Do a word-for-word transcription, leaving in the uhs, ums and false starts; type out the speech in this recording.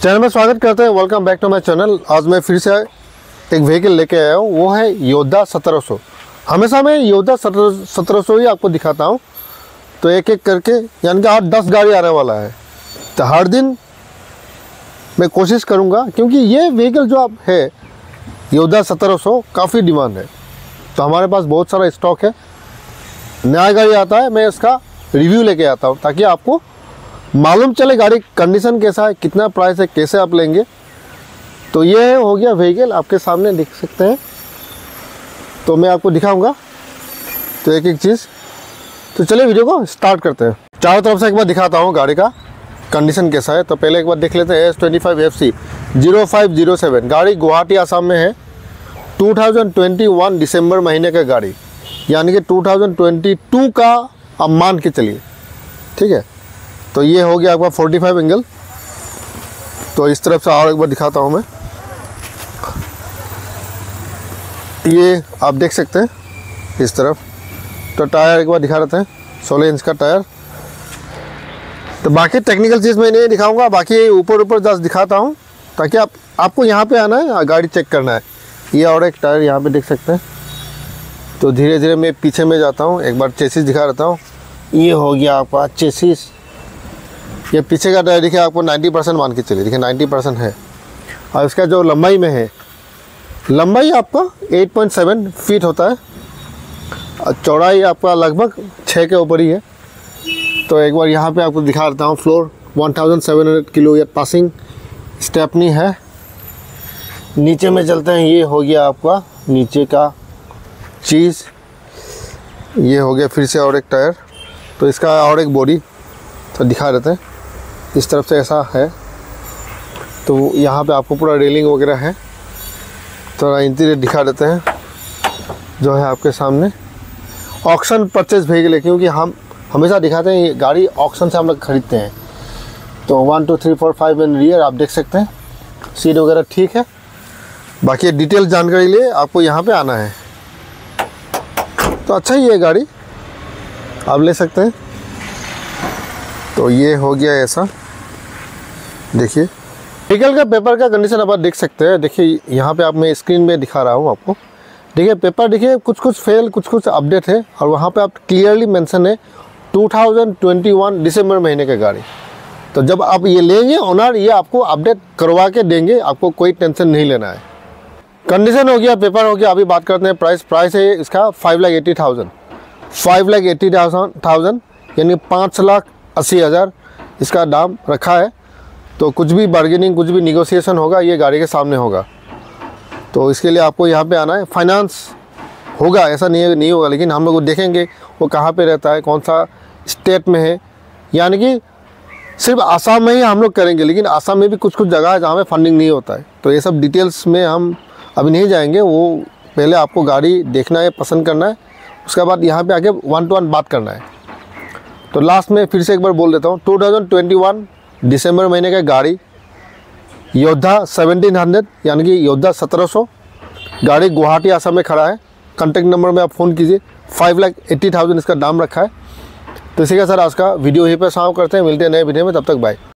Channel में स्वागत करते हैं। Welcome back to my channel. आज मैं फिर से एक व्हीकल लेके आया हूँ, वो है योद्धा सत्रह सौ। हमेशा मैं योद्धा सत्रह सत्रह सौ ही आपको दिखाता हूँ, तो एक एक करके यानी कि आठ दस गाड़ी आने वाला है। तो हर दिन मैं कोशिश करूँगा, क्योंकि ये व्हीकल जो आप है योद्धा सत्रह सौ काफ़ी डिमांड है, तो हमारे पास बहुत सारा स्टॉक है। नया गाड़ी आता है, मैं इसका रिव्यू लेके आता हूँ ताकि आपको मालूम चले गाड़ी कंडीशन कैसा है, कितना प्राइस है, कैसे आप लेंगे। तो ये हो गया व्हीकल, आपके सामने देख सकते हैं। तो मैं आपको दिखाऊंगा तो एक एक चीज़। तो चलिए वीडियो को स्टार्ट करते हैं। चारों तरफ से एक बार दिखाता हूँ गाड़ी का कंडीशन कैसा है। तो पहले एक बार देख लेते हैं। S twenty five F C zero five zero seven गाड़ी गुवाहाटी आसाम में है। टू थाउजेंड ट्वेंटी वन दिसंबर महीने का गाड़ी, यानी कि टू थाउजेंड ट्वेंटी टू का अब मान के चलिए, ठीक है। तो ये हो गया आपका फोर्टी फाइव एंगल। तो इस तरफ से और एक बार दिखाता हूँ मैं। ये आप देख सकते हैं इस तरफ। तो टायर एक बार दिखा देते हैं, सोलह इंच का टायर। तो बाकी टेक्निकल चीज़ मैं नहीं दिखाऊंगा, बाकी ऊपर ऊपर जस्ट दिखाता हूँ ताकि आप आपको यहाँ पे आना है, गाड़ी चेक करना है। ये और एक टायर यहाँ पे देख सकते हैं। तो धीरे धीरे मैं पीछे में जाता हूँ, एक बार चेसिस दिखा देता हूँ। ये हो गया आपका चेसिस। ये पीछे का टायर देखिए, आपको नब्बे परसेंट मान के चलिए, देखिए नब्बे परसेंट है। और इसका जो लंबाई में है, लंबाई आपका आठ पॉइंट सात फीट होता है और चौड़ाई आपका लगभग छः के ऊपर ही है। तो एक बार यहाँ पे आपको दिखा देता हूँ। फ्लोर सत्रह सौ किलो या पासिंग स्टेपनी है। नीचे में चलते हैं। ये हो गया आपका नीचे का चीज़। ये हो गया फिर से और एक टायर। तो इसका और एक बॉडी तो दिखा देते हैं। इस तरफ से ऐसा है। तो यहाँ पे आपको पूरा रेलिंग वगैरह है। तो इंटीरियर दिखा देते हैं जो है आपके सामने। ऑक्शन परचेज व्हीकल है, क्योंकि हम हमेशा दिखाते हैं ये गाड़ी ऑक्शन से हम लोग खरीदते हैं। तो one two three four five and rear आप देख सकते हैं। सीट वगैरह ठीक है। बाकी डिटेल जानकारी लिए आपको यहाँ पे आना है। तो अच्छा ही है गाड़ी, आप ले सकते हैं। तो ये हो गया ऐसा। देखिए व्हीकल का पेपर का कंडीशन आप देख सकते हैं। देखिए यहाँ पे आप मैं स्क्रीन में दिखा रहा हूँ आपको। देखिए पेपर देखिए, कुछ कुछ फेल कुछ कुछ अपडेट है। और वहाँ पे आप क्लियरली मेंशन है टू थाउजेंड ट्वेंटी वन दिसंबर महीने का गाड़ी। तो जब आप ये लेंगे ओनर, ये आपको अपडेट करवा के देंगे, आपको कोई टेंशन नहीं लेना है। कंडीशन हो गया, पेपर हो गया। अभी बात करते हैं प्राइस। प्राइस है इसका five lakh eighty thousand five lakh eighty thousand यानी पाँच लाख अस्सी हज़ार इसका दाम रखा है। तो कुछ भी बार्गेनिंग, कुछ भी निगोशिएशन होगा, ये गाड़ी के सामने होगा। तो इसके लिए आपको यहाँ पे आना है। फाइनेंस होगा, ऐसा नहीं नहीं होगा, लेकिन हम लोग देखेंगे वो कहाँ पे रहता है, कौन सा स्टेट में है। यानी कि सिर्फ आसाम में ही हम लोग करेंगे, लेकिन आसाम में भी कुछ कुछ जगह है जहाँ पे फंडिंग नहीं होता है। तो ये सब डिटेल्स में हम अभी नहीं जाएंगे। वो पहले आपको गाड़ी देखना है, पसंद करना है, उसके बाद यहाँ पे आके वन टू वन बात करना है। तो लास्ट में फिर से एक बार बोल देता हूँ, टू थाउजेंड ट्वेंटी वन दिसंबर महीने का गाड़ी योद्धा सेवनटीन हंड्रेड यानी कि योद्धा सत्रह सौ गाड़ी गुवाहाटी आसाम में खड़ा है। कॉन्टैक्ट नंबर में आप फ़ोन कीजिए। फाइव लाख एट्टी थाउजेंड इसका दाम रखा है। तो इसी के साथ आज का वीडियो यहीं पर समाप्त करते हैं। मिलते हैं नए वीडियो में, तब तक बाय।